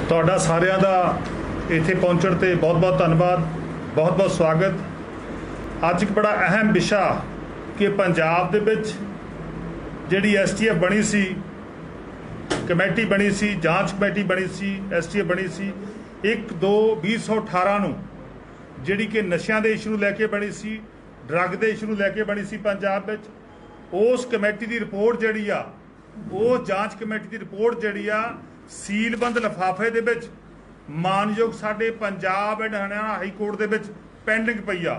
ਤੁਹਾਡਾ ਸਾਰਿਆਂ ਦਾ ਇੱਥੇ ਪਹੁੰਚਣ ਤੇ ਬਹੁਤ-ਬਹੁਤ ਧੰਨਵਾਦ, ਬਹੁਤ-ਬਹੁਤ ਸਵਾਗਤ। ਅੱਜ ਇੱਕ ਬੜਾ ਅਹਿਮ ਵਿਸ਼ਾ ਕਿ ਪੰਜਾਬ ਦੇ ਵਿੱਚ ਜਿਹੜੀ STF ਬਣੀ ਸੀ, ਕਮੇਟੀ ਬਣੀ ਸੀ, ਜਾਂਚ ਕਮੇਟੀ ਬਣੀ ਸੀ, STF ਬਣੀ ਸੀ 1/2/2018 ਨੂੰ, ਜਿਹੜੀ ਕਿ ਨਸ਼ਿਆਂ ਦੇ ਇਸ਼ੂ ਨੂੰ ਲੈ ਕੇ ਬਣੀ ਸੀ, ਡਰੱਗ ਦੇ ਇਸ਼ੂ ਨੂੰ ਲੈ ਕੇ ਬਣੀ ਸੀ ਪੰਜਾਬ ਵਿੱਚ। ਉਸ ਕਮੇਟੀ ਦੀ ਰਿਪੋਰਟ ਜਿਹੜੀ ਆ, ਉਹ ਜਾਂਚ ਕਮੇਟੀ ਦੀ ਰਿਪੋਰਟ ਜਿਹੜੀ ਆ ਸੀਲਬੰਦ ਲਿਫਾਫੇ ਦੇ ਵਿੱਚ ਮਾਨਯੋਗ ਸਾਡੇ Punjab and Haryana high court ਦੇ ਵਿੱਚ ਪੈਂਡਿੰਗ ਪਈ ਆ।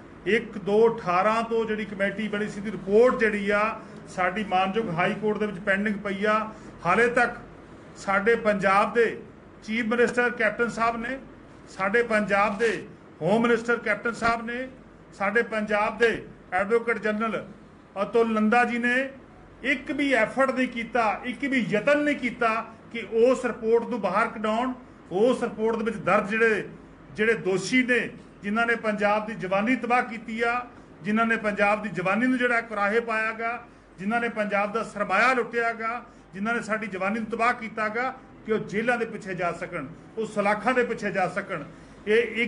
1/2/18 ਤੋਂ ਜਿਹੜੀ ਕਮੇਟੀ ਬਣੀ ਸੀ ਦੀ ਰਿਪੋਰਟ ਜਿਹੜੀ ਆ ਸਾਡੀ ਮਾਨਯੋਗ ਹਾਈ ਕੋਰਟ ਦੇ ਵਿੱਚ ਪੈਂਡਿੰਗ ਪਈ ਆ। ਹਾਲੇ ਤੱਕ ਸਾਡੇ ਪੰਜਾਬ ਦੇ ਚੀਫ ਮਿਨਿਸਟਰ ਕੈਪਟਨ ਸਾਹਿਬ ਨੇ, ਸਾਡੇ ਪੰਜਾਬ ਦੇ ਹੋਮ ਮਿਨਿਸਟਰ ਕੈਪਟਨ ਸਾਹਿਬ ਨੇ, ਸਾਡੇ ਪੰਜਾਬ ਦੇ ਐਡਵੋਕੇਟ ਜਨਰਲ ਅਤੁਲ ਨੰਦਾ ਜੀ ਨੇ ਇੱਕ ਵੀ ਐਫਰਟ ਨਹੀਂ ਕੀਤਾ, ਇੱਕ ਵੀ ਯਤਨ ਨਹੀਂ ਕੀਤਾ ਕਿ ਉਸ ਰਿਪੋਰਟ ਨੂੰ ਬਾਹਰ ਕਢਾਉਣ। ਉਸ ਰਿਪੋਰਟ ਦੇ ਵਿੱਚ ਦਰਜ ਜਿਹੜੇ ਦੋਸ਼ੀ ਨੇ, ਜਿਨ੍ਹਾਂ ਨੇ ਪੰਜਾਬ ਦੀ ਜਵਾਨੀ ਤਬਾਹ ਕੀਤੀ ਆ, ਜਿਨ੍ਹਾਂ ਨੇ ਪੰਜਾਬ ਦੀ ਜਵਾਨੀ ਨੂੰ ਜਿਹੜਾ ਕੁਰਾਹੇ ਪਾਇਆ ਗਾ, ਜਿਨ੍ਹਾਂ ਨੇ ਪੰਜਾਬ ਦਾ ਸਰਮਾਇਆ ਲੁੱਟਿਆ ਗਾ, ਜਿਨ੍ਹਾਂ ਨੇ ਸਾਡੀ ਜਵਾਨੀ ਨੂੰ ਤਬਾਹ ਕੀਤਾ ਗਾ, ਕਿ ਉਹ ਜੇਲ੍ਹਾਂ ਦੇ ਪਿੱਛੇ ਜਾ ਸਕਣ, ਉਹ ਸਲਾਖਾਂ ਦੇ ਪਿੱਛੇ ਜਾ ਸਕਣ। ਇਹ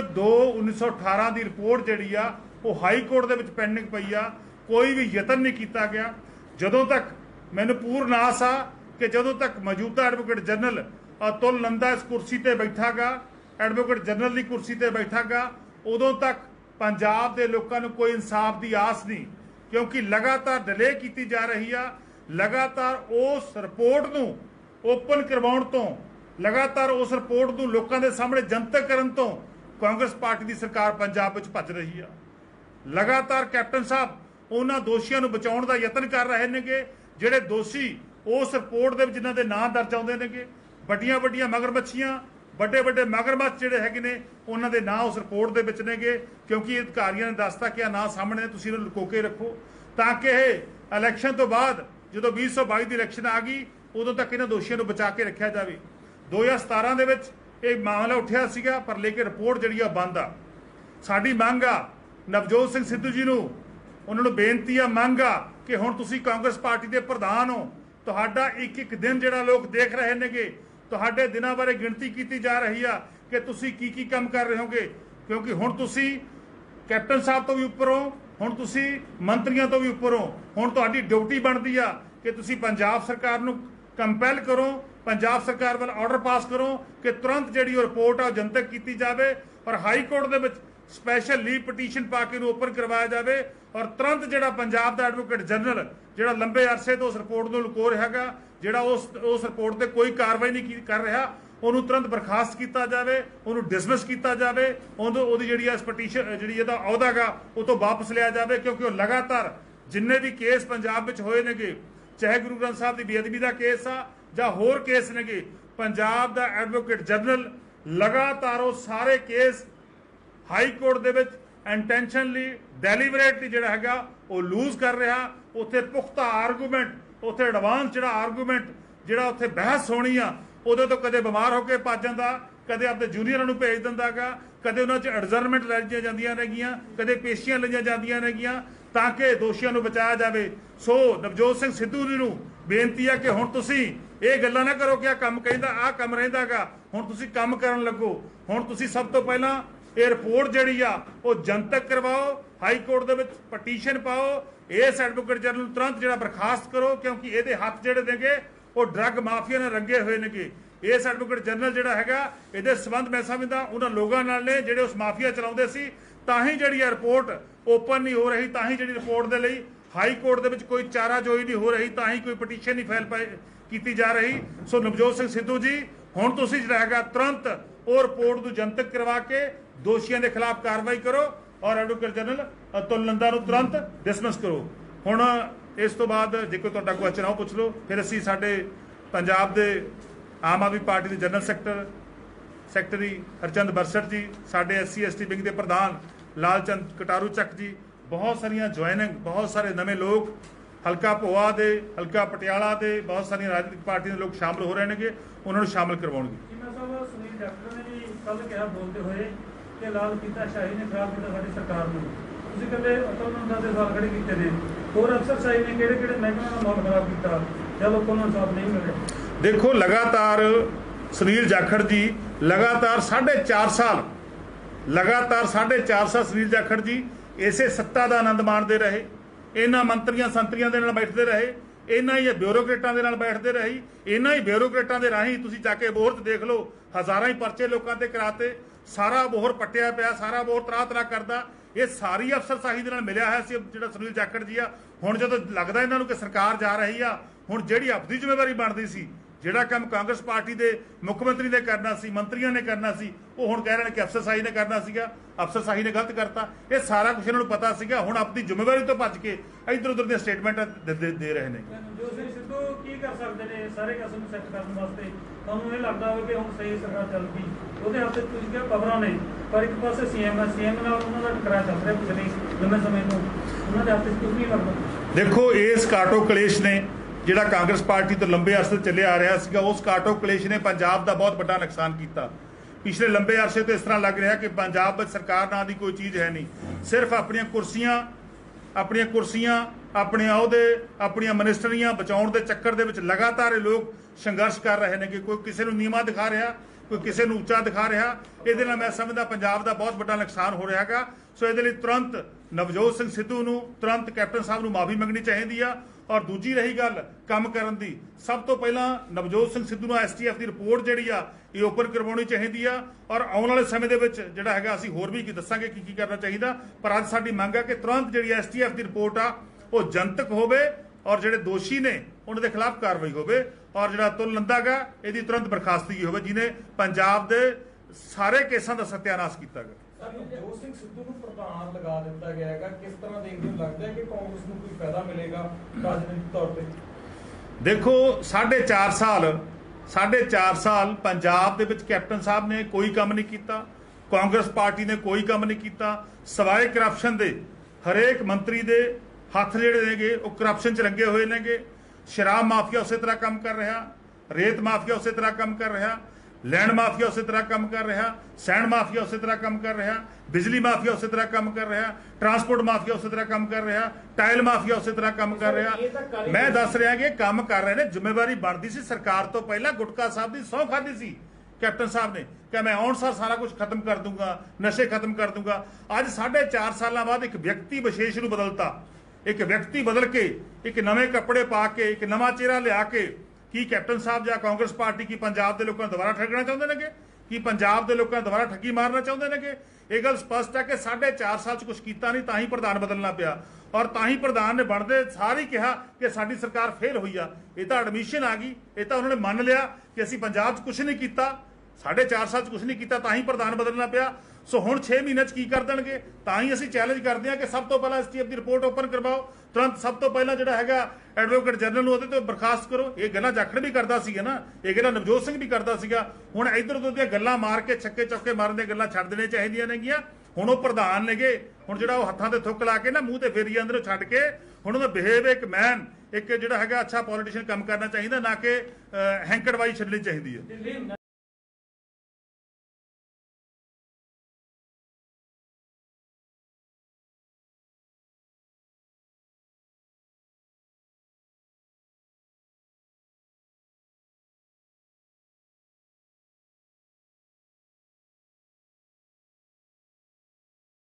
1/2/1918 ਦੀ ਰਿਪੋਰਟ ਜਿਹੜੀ ਆ ਉਹ ਹਾਈ ਕੋਰਟ ਦੇ ਵਿੱਚ ਪੈਂਡਿੰਗ ਪਈ ਆ। ਕੋਈ ਵੀ ਯਤਨ ਨਹੀਂ ਕੀਤਾ ਗਿਆ। ਜਦੋਂ ਤੱਕ ਮੈਨੂੰ ਪੂਰਨ ਆਸ ਆ ਕਿ ਜਦੋਂ ਤੱਕ ਮੌਜੂਦਾ ਐਡਵੋਕੇਟ ਜਨਰਲ ਅਤੁਲ ਨੰਦਾ ਇਸ ਕੁਰਸੀ ਤੇ ਬੈਠਾਗਾ, ਐਡਵੋਕੇਟ ਜਨਰਲ ਦੀ ਕੁਰਸੀ ਤੇ ਬੈਠਾਗਾ, ਉਦੋਂ ਤੱਕ ਪੰਜਾਬ ਦੇ ਲੋਕਾਂ ਨੂੰ ਕੋਈ ਇਨਸਾਫ ਦੀ ਆਸ ਨਹੀਂ, ਕਿਉਂਕਿ ਲਗਾਤਾਰ ਡਿਲੇ ਕੀਤੀ ਜਾ ਰਹੀ ਆ। ਲਗਾਤਾਰ ਉਸ ਰਿਪੋਰਟ ਨੂੰ ਓਪਨ ਕਰਵਾਉਣ ਤੋਂ, ਲਗਾਤਾਰ ਉਸ ਰਿਪੋਰਟ ਨੂੰ ਲੋਕਾਂ ਦੇ ਸਾਹਮਣੇ ਜਨਤਕ ਕਰਨ ਤੋਂ ਕਾਂਗਰਸ ਪਾਰਟੀ ਦੀ ਸਰਕਾਰ ਪੰਜਾਬ ਵਿੱਚ ਭੱਜ ਰਹੀ ਆ। ਲਗਾਤਾਰ ਕੈਪਟਨ ਸਾਹਿਬ ਉਹਨਾਂ ਦੋਸ਼ੀਆਂ ਨੂੰ ਬਚਾਉਣ ਦਾ ਯਤਨ ਕਰ ਰਹੇ ਨੇਗੇ, ਜਿਹੜੇ ਦੋਸ਼ੀ ਉਸ ਰਿਪੋਰਟ ਦੇ ਵਿੱਚ ਜਿਨ੍ਹਾਂ ਦੇ ਨਾਂ ਦਰਜ ਆਉਂਦੇ ਨੇਗੇ। ਵੱਡੀਆਂ ਵੱਡੀਆਂ ਮਗਰਮੱਛੀਆਂ, ਵੱਡੇ ਵੱਡੇ ਮਗਰਮੱਛ ਜਿਹੜੇ ਹੈਗੇ ਨੇ, ਉਹਨਾਂ ਦੇ ਨਾਂ ਉਸ ਰਿਪੋਰਟ ਦੇ ਵਿੱਚ ਨੇਗੇ, ਕਿਉਂਕਿ ਅਧਿਕਾਰੀਆਂ ਨੇ ਦੱਸਤਾ ਕਿ ਆ ਨਾਂ ਸਾਹਮਣੇ, ਤੁਸੀਂ ਇਹਨੂੰ ਲੁਕੋ ਕੇ ਰੱਖੋ ਤਾਂ ਕਿ ਇਹ ਇਲੈਕਸ਼ਨ ਤੋਂ ਬਾਅਦ ਜਦੋਂ 2022 ਦੀ ਇਲੈਕਸ਼ਨ ਆ ਗਈ ਉਦੋਂ ਤੱਕ ਇਹਨਾਂ ਦੋਸ਼ੀਆਂ ਨੂੰ ਬਚਾ ਕੇ ਰੱਖਿਆ ਜਾਵੇ। 2017 ਦੇ ਵਿੱਚ ਇਹ ਮਾਮਲਾ ਉੱਠਿਆ ਸੀਗਾ, ਪਰ ਲੇਕਿਨ ਰਿਪੋਰਟ ਜਿਹੜੀ ਆ ਬੰਦ ਆ। ਸਾਡੀ ਮੰਗ ਆ ਨਵਜੋਤ ਸਿੰਘ ਸਿੱਧੂ ਜੀ ਨੂੰ, ਉਹਨਾਂ ਨੂੰ ਬੇਨਤੀ ਆ, ਮੰਗ ਆ ਕਿ ਹੁਣ ਤੁਸੀਂ ਕਾਂਗਰਸ ਪਾਰਟੀ ਦੇ ਪ੍ਰਧਾਨ ਹੋ, ਤੁਹਾਡਾ ਇੱਕ ਇੱਕ ਦਿਨ ਜਿਹੜਾ ਲੋਕ ਦੇਖ ਰਹੇ ਨੇਗੇ, ਤੁਹਾਡੇ ਦਿਨਾਂ ਬਾਰੇ ਗਿਣਤੀ ਕੀਤੀ ਜਾ ਰਹੀ ਆ ਕਿ ਤੁਸੀਂ ਕੀ ਕੀ ਕੰਮ ਕਰ ਰਹੇ ਹੋਗੇ, ਕਿਉਂਕਿ ਹੁਣ ਤੁਸੀਂ ਕੈਪਟਨ ਸਾਹਿਬ ਤੋਂ ਵੀ ਉੱਪਰ ਹੋ, ਹੁਣ ਤੁਸੀਂ ਮੰਤਰੀਆਂ ਤੋਂ ਵੀ ਉੱਪਰ ਹੋ। ਹੁਣ ਤੁਹਾਡੀ ਡਿਊਟੀ ਬਣਦੀ ਆ ਕਿ ਤੁਸੀਂ ਪੰਜਾਬ ਸਰਕਾਰ ਨੂੰ ਕੰਪੈਲ ਕਰੋ, ਪੰਜਾਬ ਸਰਕਾਰ ਵੱਲ ਆਰਡਰ ਪਾਸ ਕਰੋ ਕਿ ਤੁਰੰਤ ਜਿਹੜੀ ਉਹ ਰਿਪੋਰਟ ਆ ਉਹ ਜਨਤਕ ਕੀਤੀ ਜਾਵੇ, ਔਰ ਹਾਈ ਕੋਰਟ ਦੇ ਵਿੱਚ ਸਪੈਸ਼ਲ ਲੀਵ ਪਟੀਸ਼ਨ ਪਾ ਕੇ ਇਹਨੂੰ ਓਪਨ ਕਰਵਾਇਆ ਜਾਵੇ, ਔਰ ਤੁਰੰਤ ਜਿਹੜਾ ਪੰਜਾਬ ਦਾ ਐਡਵੋਕੇਟ ਜਨਰਲ ਜਿਹੜਾ ਲੰਬੇ ਅਰਸੇ ਤੋਂ ਉਸ ਰਿਪੋਰਟ ਨੂੰ ਲੁਕੋ ਰਿਹਾ ਹੈਗਾ, ਜਿਹੜਾ ਉਸ ਰਿਪੋਰਟ ਤੇ ਕੋਈ ਕਾਰਵਾਈ ਨਹੀਂ ਕਰ ਰਿਹਾ, ਉਹਨੂੰ ਤੁਰੰਤ ਬਰਖਾਸਤ ਕੀਤਾ ਜਾਵੇ, ਉਹਨੂੰ ਡਿਸਮਿਸ ਕੀਤਾ ਜਾਵੇ, ਉਹਦੀ ਜਿਹੜੀ ਇਸ ਪਟੀਸ਼ਨ ਜਿਹੜੀ ਇਹਦਾ ਅਹੁਦਾ ਗਾ ਉਹ ਤੋਂ ਵਾਪਸ ਲਿਆ ਜਾਵੇ, ਕਿਉਂਕਿ ਉਹ ਲਗਾਤਾਰ ਜਿੰਨੇ ਵੀ ਕੇਸ ਪੰਜਾਬ ਵਿੱਚ ਹੋਏ ਨੇਗੇ, ਚਾਹੇ ਗੁਰੂ ਗ੍ਰੰਥ ਸਾਹਿਬ ਦੀ ਬੇਅਦਬੀ ਦਾ ਕੇਸ ਆ ਜਾਂ ਹੋਰ ਕੇਸ ਨੇਗੇ, ਪੰਜਾਬ ਦਾ ਐਡਵੋਕੇਟ ਜਨਰਲ ਲਗਾਤਾਰ ਉਹ ਸਾਰੇ ਕੇਸ ਹਾਈ ਕੋਰਟ ਦੇ ਵਿੱਚ ਇੰਟੈਂਸ਼ਨਲੀ ਡੈਲੀਬਰੇਟਲੀ ਜਿਹੜਾ ਹੈਗਾ ਉਹ ਲੂਜ਼ ਕਰ ਰਿਹਾ। ਉੱਥੇ ਪੁਖਤਾ ਆਰਗੂਮੈਂਟ, ਉੱਥੇ ਐਡਵਾਂਸ ਜਿਹੜਾ ਆਰਗੂਮੈਂਟ ਜਿਹੜਾ ਉੱਥੇ ਬਹਿਸ ਹੋਣੀ ਆ, ਉਹਦੇ ਤੋਂ ਕਦੇ ਬਿਮਾਰ ਹੋ ਕੇ ਭੱਜ ਜਾਂਦਾ, ਕਦੇ ਆਪਣੇ ਜੂਨੀਅਰਾਂ ਨੂੰ ਭੇਜ ਦਿੰਦਾ ਗਾ, ਕਦੇ ਉਹਨਾਂ 'ਚ ਐਡਜਰਨਮੈਂਟ ਲਈਆਂ ਜਾਂਦੀਆਂ ਨੇਗੀਆਂ, ਕਦੇ ਪੇਸ਼ੀਆਂ ਲਈਆਂ ਜਾਂਦੀਆਂ ਨੇਗੀਆਂ ਤਾਂ ਕਿ ਦੋਸ਼ੀਆਂ ਨੂੰ ਬਚਾਇਆ ਜਾਵੇ। ਸੋ ਨਵਜੋਤ ਸਿੰਘ ਸਿੱਧੂ ਜੀ ਨੂੰ ਬੇਨਤੀ ਆ ਕਿ ਹੁਣ ਤੁਸੀਂ ਇਹ ਗੱਲਾਂ ਨਾ ਕਰੋ ਕਿ ਆਹ ਕੰਮ ਕਹਿੰਦਾ, ਆਹ ਕੰਮ ਰਹਿੰਦਾ ਗਾ, ਹੁਣ ਤੁਸੀਂ ਕੰਮ ਕਰਨ ਲੱਗੋ। ਹੁਣ ਤੁਸੀਂ ਸਭ ਤੋਂ ਪਹਿਲਾਂ ਇਹ ਰਿਪੋਰਟ ਜਿਹੜੀ ਆ ਉਹ ਜਨਤਕ ਕਰਵਾਓ, ਹਾਈ ਕੋਰਟ ਦੇ ਵਿੱਚ ਪਟੀਸ਼ਨ ਪਾਓ, ਇਸ ਐਡਵੋਕੇਟ ਜਨਰਲ ਨੂੰ ਤੁਰੰਤ ਜਿਹੜਾ ਬਰਖਾਸਤ ਕਰੋ, ਕਿਉਂਕਿ ਇਹਦੇ ਹੱਥ ਜਿਹੜੇ ਨੇਗੇ ਉਹ ਡਰੱਗ ਮਾਫੀਆ ਨਾਲ ਰੰਗੇ ਹੋਏ ਨੇਗੇ। ਇਸ ਐਡਵੋਕੇਟ ਜਨਰਲ ਜਿਹੜਾ ਹੈਗਾ, ਇਹਦੇ ਸੰਬੰਧ ਮੈਂ ਸਮਝਦਾ ਉਹਨਾਂ ਲੋਕਾਂ ਨਾਲ ਨੇ ਜਿਹੜੇ ਉਸ ਮਾਫੀਆ ਚਲਾਉਂਦੇ ਸੀ, ਤਾਂ ਹੀ ਜਿਹੜੀ ਆ ਰਿਪੋਰਟ ਓਪਨ ਨਹੀਂ ਹੋ ਰਹੀ, ਤਾਂ ਹੀ ਜਿਹੜੀ ਰਿਪੋਰਟ ਦੇ ਲਈ ਹਾਈ ਕੋਰਟ ਦੇ ਵਿੱਚ ਕੋਈ ਚਾਰਾਜੋਈ ਨਹੀਂ ਹੋ ਰਹੀ, ਤਾਂ ਹੀ ਕੋਈ ਪਟੀਸ਼ਨ ਨਹੀਂ ਫਾਈਲ ਕੀਤੀ ਜਾ ਰਹੀ। ਸੋ ਨਵਜੋਤ ਸਿੰਘ ਸਿੱਧੂ ਜੀ, ਹੁਣ ਤੁਸੀਂ ਜਿਹੜਾ ਹੈਗਾ ਤੁਰੰਤ ਉਹ ਰਿਪੋਰਟ ਨੂੰ ਜਨਤਕ ਕਰਵਾ ਕੇ ਦੋਸ਼ੀਆਂ ਦੇ ਖਿਲਾਫ ਕਾਰਵਾਈ ਕਰੋ, ਔਰ ਐਡਵੋਕੇਟ ਜਨਰਲ ਅਤੁਲ ਨੰਦਾ ਨੂੰ ਤੁਰੰਤ ਡਿਸਮਿਸ ਕਰੋ। ਹੁਣ ਇਸ ਤੋਂ ਬਾਅਦ ਜੇ ਕੋਈ ਤੁਹਾਡਾ ਕੁਐਸਚਨ ਆ ਉਹ ਪੁੱਛ ਲਓ, ਫਿਰ ਅਸੀਂ ਸਾਡੇ ਪੰਜਾਬ ਦੇ ਆਮ ਆਦਮੀ ਪਾਰਟੀ ਦੇ ਜਨਰਲ ਸੈਕਟਰੀ ਹਰਚੰਦ ਬਰਸਟ ਜੀ, ਸਾਡੇ SC ST ਵਿੰਗ ਦੇ ਪ੍ਰਧਾਨ ਲਾਲਚੰਦ ਕਟਾਰੂ ਚੱਕ ਜੀ, ਬਹੁਤ ਸਾਰੀਆਂ ਜੁਆਇਨਿੰਗ, ਬਹੁਤ ਸਾਰੇ ਨਵੇਂ ਲੋਕ ਹਲਕਾ ਭੋਆ ਦੇ, ਹਲਕਾ ਪਟਿਆਲਾ ਦੇ, ਬਹੁਤ ਸਾਰੀਆਂ ਰਾਜਨੀਤਿਕ ਪਾਰਟੀਆਂ ਦੇ ਲੋਕ ਸ਼ਾਮਲ ਹੋ ਰਹੇ ਨੇਗੇ, ਉਹਨਾਂ ਨੂੰ ਸ਼ਾਮਲ ਕਰਵਾਉਣਗੇ। ਸੁਨੀਲ ਡਾਕਟਰ ਨੇ ਵੀ ਕੱਲ ਕਿਹਾ ਬੋਲਦੇ ਹੋਏ ਕਿ ਲਾਲ ਕੀਤਾ ਸ਼ਾਹੀ ਨੇ ਖਰਾਬ ਕੀਤਾ ਸਾਡੀ ਸਰਕਾਰ ਨੂੰ, ਤੁਸੀਂ ਕਹਿੰਦੇ ਅਤੁਲ ਨੰਦਾ ਦੇ ਸਵਾਲ ਖੜੇ ਕੀਤੇ ਨੇ, ਹੋਰ ਅਫਸਰ ਸ਼ਾਹੀ ਨੇ ਕਿਹੜੇ ਮਹਿਕਮਿਆਂ ਦਾ ਮਾਹੌਲ ਖਰਾਬ ਕੀਤਾ ਜਾਂ ਲੋਕਾਂ ਨੂੰ ਇਨਸਾਫ ਨਹੀਂ ਮਿਲਿਆ? ਦੇਖੋ, ਲਗਾਤਾਰ ਸੁਨੀਲ ਜਾਖੜ ਜੀ ਲਗਾਤਾਰ 4.5 ਸਾਲ ਸੁਨੀਲ ਜਾਖੜ ਜੀ ਇਸੇ ਸੱਤਾ ਦਾ ਆਨੰਦ ਮਾਣਦੇ ਰਹੇ। ਇਹਨਾਂ ਮੰਤਰੀਆਂ ਸੰਤਰੀਆਂ ਦੇ ਨਾਲ ਬੈਠਦੇ ਰਹੇ, ਇਹਨਾਂ ਹੀ ਬਿਊਰੋਕਰੇਟਾਂ ਦੇ ਨਾਲ ਬੈਠਦੇ ਰਹੇ, ਇਹਨਾਂ ਹੀ ਬਿਊਰੋਕਰੇਟਾਂ ਦੇ ਰਾਹੀਂ ਤੁਸੀਂ ਜਾ ਕੇ ਅਬੋਹਰ 'ਚ ਦੇਖ ਲਓ, ਹਜ਼ਾਰਾਂ ਹੀ ਪਰਚੇ ਲੋਕਾਂ ਤੇ ਕਰਾਤੇ। ਸਾਰਾ ਅਬੋਹਰ ਪੱਟਿਆ ਪਿਆ, ਸਾਰਾ ਅਬੋਹਰ ਤਰਾ ਕਰਦਾ। ਇਹ ਸਾਰੀ ਅਫਸਰਸ਼ਾਹੀ ਦੇ ਨਾਲ ਮਿਲਿਆ ਹੋਇਆ ਸੀ ਜਿਹੜਾ ਸੁਨੀਲ ਜਾਖੜ ਜੀ ਆ। ਹੁਣ ਜਦੋਂ ਲੱਗਦਾ ਇਹਨਾਂ ਨੂੰ ਕਿ ਸਰਕਾਰ ਜਾ ਰਹੀ ਆ, ਹੁਣ ਜਿਹੜੀ ਆਪਣੀ ਜ਼ਿੰਮੇਵਾਰੀ ਬਣਦੀ ਸੀ, ਜਿਹੜਾ ਕੰਮ ਕਾਂਗਰਸ ਪਾਰਟੀ ਦੇ ਮੁੱਖ ਮੰਤਰੀ ਨੇ ਕਰਨਾ ਸੀ, ਮੰਤਰੀਆਂ ਨੇ ਕਰਨਾ ਸੀ, ਉਹ ਹੁਣ ਕਹਿ ਰਹੇ ਨੇ ਕਿ ਅਫਸਰਸ਼ਾਹੀ ਨੇ ਕਰਨਾ ਸੀਗਾ। ਅਫਸਰਸ਼ਾਹੀ ਨੇ ਗਲਤ ਕਰਤਾ। ਇਹ ਸਾਰਾ ਕੁਝ ਇਹਨਾਂ ਨੂੰ ਪਤਾ ਸੀਗਾ। ਹੁਣ ਆਪਣੀ ਜ਼ਿੰਮੇਵਾਰੀ ਤੋਂ ਭੱਜ ਕੇ ਇੱਧਰ ਉੱਧਰ ਦੀਆਂ ਸਟੇਟਮੈਂਟਾਂ ਦੇ ਰਹੇ ਨੇ। ਜੋ ਸਿੰਘ ਸਿੱਧੂ ਕੀ ਕਰ ਸਕਦੇ ਨੇ ਸਾਰੇ ਕਸਮ ਨੂੰ ਸੈੱਟ ਕਰਨ ਵਾਸਤੇ? ਤੁਹਾਨੂੰ ਇਹ ਲੱਗਦਾ ਹੋਵੇ ਕਿ ਹੁਣ ਸਹੀ ਸਰਕਾਰ ਚੱਲ ਪਈ, ਉਹਦੇ ਹੱਥ 'ਚ ਤੁਸੀਂ ਕਿਹਾ ਖਬਰਾਂ ਨੇ, ਪਰ ਇੱਕ ਪਾਸੇ ਸੀਐਮ ਹੈ, ਸੀਐਮ ਨਾਲ ਉਹਨਾਂ ਦਾ ਟਕਰਾਅ ਚੱਲ ਰਿਹਾ ਪਿਛਲੇ ਲੰਮੇ ਸਮੇਂ ਤੋਂ, ਉਹਨਾਂ ਦੇ ਹੱਥ 'ਚ ਕੁਝ ਨਹੀਂ ਲੱਗਦਾ? ਦੇਖੋ, ਇਸ ਕਾਟੋ ਕਲੇਸ਼ ਨੇ ਜਿਹੜਾ ਕਾਂਗਰਸ ਪਾਰਟੀ ਤੋਂ ਲੰਬੇ ਅਰਸੇ ਚੱਲਿਆ ਆ ਰਿਹਾ ਸੀਗਾ, ਉਸ ਕਾਟੋ ਕਲੇਸ਼ ਨੇ ਪੰਜਾਬ ਦਾ ਬਹੁਤ ਵੱਡਾ ਨੁਕਸਾਨ ਕੀਤਾ। ਪਿਛਲੇ ਲੰਬੇ ਅਰਸੇ ਤੋਂ ਇਸ ਤਰ੍ਹਾਂ ਲੱਗ ਰਿਹਾ ਕਿ ਪੰਜਾਬ ਵਿੱਚ ਸਰਕਾਰ ਨਾਂ ਦੀ ਕੋਈ ਚੀਜ਼ ਹੈ ਨਹੀਂ। ਸਿਰਫ ਆਪਣੀਆਂ ਕੁਰਸੀਆਂ, ਆਪਣੇ ਅਹੁਦੇ, ਆਪਣੀਆਂ ਮਿਨਿਸਟਰੀਆਂ ਬਚਾਉਣ ਦੇ ਚੱਕਰ ਦੇ ਵਿੱਚ ਲਗਾਤਾਰ ਇਹ ਲੋਕ ਸੰਘਰਸ਼ ਕਰ ਰਹੇ ਨੇ ਕਿ ਕੋਈ ਕਿਸੇ ਨੂੰ ਨੀਵਾਂ ਦਿਖਾ ਰਿਹਾ, ਕੋਈ ਕਿਸੇ ਨੂੰ ਉੱਚਾ ਦਿਖਾ ਰਿਹਾ। ਇਹਦੇ ਨਾਲ ਮੈਂ ਸਮਝਦਾ ਪੰਜਾਬ ਦਾ ਬਹੁਤ ਵੱਡਾ ਨੁਕਸਾਨ ਹੋ ਰਿਹਾ ਹੈਗਾ। ਸੋ ਇਹਦੇ ਲਈ ਤੁਰੰਤ ਨਵਜੋਤ ਸਿੰਘ ਸਿੱਧੂ ਨੂੰ, ਤੁਰੰਤ ਕੈਪਟਨ ਸਾਹਿਬ ਨੂੰ ਮਾਫੀ ਮੰਗਣੀ ਚਾਹੀਦੀ ਆ। ਔਰ ਦੂਜੀ ਰਹੀ ਗੱਲ ਕੰਮ ਕਰਨ ਦੀ, ਸਭ ਤੋਂ ਪਹਿਲਾਂ ਨਵਜੋਤ ਸਿੰਘ ਸਿੱਧੂ ਨੂੰ ਐਸਟੀਐਫ ਦੀ ਰਿਪੋਰਟ ਜਿਹੜੀ ਆ ਇਹ ਓਪਨ ਕਰਵਾਉਣੀ ਚਾਹੀਦੀ ਆ। ਔਰ ਆਉਣ ਵਾਲੇ ਸਮੇਂ ਦੇ ਵਿੱਚ ਜਿਹੜਾ ਹੈਗਾ ਅਸੀਂ ਹੋਰ ਵੀ ਦੱਸਾਂਗੇ ਕੀ ਕਰਨਾ ਚਾਹੀਦਾ। ਪਰ ਅੱਜ ਸਾਡੀ ਮੰਗ ਹੈ ਕਿ ਤੁਰੰਤ ਜਿਹੜੀ ਐਸਟੀਐਫ ਦੀ ਰਿਪੋਰਟ ਆ ਉਹ ਜਨਤਕ ਹੋਵੇ ਔਰ ਜਿਹੜੇ ਦੋਸ਼ੀ ਨੇ ਉਹਨਾਂ ਦੇ ਖਿਲਾਫ ਕਾਰਵਾਈ ਹੋਵੇ। ਔਰ ਜਿਹੜਾ ਤੁਲਨੰਦਾ ਗਾ ਇਹਦੀ ਤੁਰੰਤ ਬਰਖਾਸਤਗੀ ਹੋਵੇ, ਜਿਹਨੇ ਪੰਜਾਬ ਦੇ ਸਾਰੇ ਕੇਸਾਂ ਦਾ ਸਤਿਆਨਾਸ਼ ਕੀਤਾ ਗਿਆ। ਨਵਜੋਤ ਸਿੰਘ ਸਿੱਧੂ ਨੂੰ ਪ੍ਰਧਾਨ ਲਗਾ ਦਿੱਤਾ ਗਿਆ ਹੈਗਾ, ਕਿਸ ਤਰ੍ਹਾਂ ਦੇਖਦੇ ਹੋ? ਲੱਗਦਾ ਹੈ ਕਿ ਕਾਂਗਰਸ ਨੂੰ ਕੋਈ ਫਾਇਦਾ ਮਿਲੇਗਾ ਰਾਜਨੀਤਿਕ ਤੌਰ ਤੇ? ਦੇਖੋ, 4.5 ਸਾਲ ਪੰਜਾਬ ਦੇ ਵਿੱਚ ਕੈਪਟਨ ਸਾਹਿਬ ਨੇ ਕੋਈ ਕੰਮ ਨਹੀਂ ਕੀਤਾ, ਕਾਂਗਰਸ ਪਾਰਟੀ ਨੇ ਕੋਈ ਕੰਮ ਨਹੀਂ ਕੀਤਾ, ਸਿਵਾਏ ਕਰਪਸ਼ਨ ਦੇ। ਹਰੇਕ ਮੰਤਰੀ ਦੇ ਹੱਥ ਜਿਹੜੇ ਨੇਗੇ ਉਹ ਕਰਪਸ਼ਨ 'ਚ ਰੰਗੇ ਹੋਏ ਨੇਗੇ। ਸ਼ਰਾਬ ਮਾਫੀਆ ਉਸੇ ਤਰ੍ਹਾਂ ਕੰਮ ਕਰ ਰਿਹਾ, ਰੇਤ ਮਾਫੀਆ ਉਸੇ ਤਰ੍ਹਾਂ ਕੰਮ ਕਰ ਰਿਹਾ, ਲੈਂਡ ਮਾਫੀਆ ਉਸੇ ਤਰ੍ਹਾਂ ਕੰਮ ਕਰ ਰਿਹਾ, ਸੈਂਡ ਮਾਫੀਆ ਉਸੇ ਤਰ੍ਹਾਂ ਕੰਮ ਕਰ ਰਿਹਾ, ਬਿਜਲੀ ਮਾਫੀਆ ਉਸੇ ਤਰ੍ਹਾਂ ਕੰਮ ਕਰ ਰਿਹਾ, ਟਰਾਂਸਪੋਰਟ ਮਾਫੀਆ ਉਸੇ ਤਰ੍ਹਾਂ ਕੰਮ ਕਰ ਰਿਹਾ, ਟਾਇਲ ਮਾਫੀਆ ਉਸੇ ਤਰ੍ਹਾਂ ਕੰਮ ਕਰ ਰਿਹਾ। ਮੈਂ ਦੱਸ ਰਿਹਾ ਕਿ ਕੰਮ ਕਰ ਰਹੇ ਨੇ। ਜ਼ਿੰਮੇਵਾਰੀ ਬਣਦੀ ਸੀ ਸਰਕਾਰ ਤੋਂ ਪਹਿਲਾਂ ਗੁਟਕਾ ਸਾਹਿਬ ਦੀ ਸਹੁੰ ਖਾਧੀ ਸੀ ਕੈਪਟਨ ਸਾਹਿਬ ਨੇ ਕਿ ਮੈਂ ਆਉਣ ਸਾਰ ਸਾਰਾ ਕੁਝ ਖਤਮ ਕਰ ਦੂੰਗਾ, ਨਸ਼ੇ ਖਤਮ ਕਰ ਦੂੰਗਾ। ਅੱਜ 4.5 ਸਾਲਾਂ ਬਾਅਦ ਇੱਕ ਵਿਅਕਤੀ ਵਿਸ਼ੇਸ਼ ਨੂੰ ਬਦਲਤਾ, ਇੱਕ ਵਿਅਕਤੀ ਬਦਲ ਕੇ, ਇੱਕ ਨਵੇਂ ਕੱਪੜੇ ਪਾ ਕੇ, ਇੱਕ ਨਵਾਂ ਚਿਹਰਾ ਲਿਆ ਕੇ, ਕੀ ਕੈਪਟਨ ਸਾਹਿਬ ਜਾਂ ਕਾਂਗਰਸ ਪਾਰਟੀ ਕੀ ਪੰਜਾਬ ਦੇ ਲੋਕਾਂ ਨੂੰ ਦੁਬਾਰਾ ਠੱਗਣਾ ਚਾਹੁੰਦੇ ਨੇਗੇ? ਕੀ ਪੰਜਾਬ ਦੇ ਲੋਕਾਂ ਨੂੰ ਦੁਬਾਰਾ ਠੱਗੀ ਮਾਰਨਾ ਚਾਹੁੰਦੇ ਨੇਗੇ? ਇਹ ਗੱਲ ਸਪਸ਼ਟ ਹੈ ਕਿ 4.5 ਸਾਲ 'ਚ ਕੁਝ ਕੀਤਾ ਨਹੀਂ, ਤਾਂ ਹੀ ਪ੍ਰਧਾਨ ਬਦਲਣਾ ਪਿਆ। ਔਰ ਤਾਂ ਹੀ ਪ੍ਰਧਾਨ ਨੇ ਬਣਦੇ ਸਾਰ ਹੀ ਕਿਹਾ ਕਿ ਸਾਡੀ ਸਰਕਾਰ ਫੇਲ ਹੋਈ ਆ। ਇਹ ਤਾਂ ਐਡਮਿਸ਼ਨ ਆ ਗਈ, ਇਹ ਤਾਂ ਉਹਨਾਂ ਨੇ ਮੰਨ ਲਿਆ ਕਿ ਅਸੀਂ ਪੰਜਾਬ 'ਚ ਕੁਝ ਨਹੀਂ ਕੀਤਾ, 4.5 ਸਾਲ 'ਚ ਕੁਝ ਨਹੀਂ ਕੀਤਾ, ਤਾਂ ਹੀ ਪ੍ਰਧਾਨ ਬਦਲਣਾ ਪਿਆ। ਸੋ ਹੁਣ 6 ਮਹੀਨੇ 'ਚ ਕੀ ਕਰ ਦੇਣਗੇ? ਤਾਂ ਹੀ ਅਸੀਂ ਚੈਲੰਜ ਕਰਦੇ ਹਾਂ ਕਿ ਸਭ ਤੋਂ ਪਹਿਲਾਂ ਐਸਟੀਐਫ ਦੀ ਰਿਪੋਰਟ ਓਪਨ ਕਰਵਾਓ, ਤੁਰੰਤ ਸਭ ਤੋਂ ਪਹਿਲਾਂ ਜਿਹੜਾ ਹੈਗਾ ਐਡਵੋਕੇਟ ਜਨਰਲ ਨੂੰ ਉਹਦੇ ਤੋਂ ਬਰਖਾਸਤ ਕਰੋ। ਇਹ ਗੱਲਾਂ ਜਾਖੜ ਵੀ ਕਰਦਾ ਸੀਗਾ ਨਾ, ਇਹ ਗੱਲਾਂ ਨਵਜੋਤ ਸਿੰਘ ਵੀ ਕਰਦਾ ਸੀਗਾ। ਹੁਣ ਇੱਧਰ ਉੱਧਰ ਦੀਆਂ ਗੱਲਾਂ ਮਾਰ ਕੇ ਛੱਕੇ ਚੌਕੇ ਮਾਰਨ ਦੀਆਂ ਗੱਲਾਂ ਛੱਡ ਦੇਣੀਆਂ ਚਾਹੀਦੀਆਂ ਨੇਗੀਆਂ। ਹੁਣ ਉਹ ਪ੍ਰਧਾਨ ਨੇਗੇ, ਹੁਣ ਜਿਹੜਾ ਉਹ ਹੱਥਾਂ ਤੇ ਥੁੱਕ ਲਾ ਕੇ ਨਾ ਮੂੰਹ ਤੇ ਫੇਰੀ ਜਾਂਦੇ ਨੇ, ਛੱਡ ਕੇ ਹੁਣ ਉਹਦਾ ਬਿਹੇਵ ਇੱਕ ਮੈਨ, ਇੱਕ ਜਿਹੜਾ ਹੈਗਾ ਅੱਛਾ ਪੋਲੀਟੀਸ਼ੀਅਨ ਕੰਮ ਕਰਨਾ ਚਾਹੀਦਾ, ਨਾ ਕਿ ਹੈਂਕੜਵਾਈ ਛੱਡਣੀ ਚਾਹੀਦੀ ਹੈ।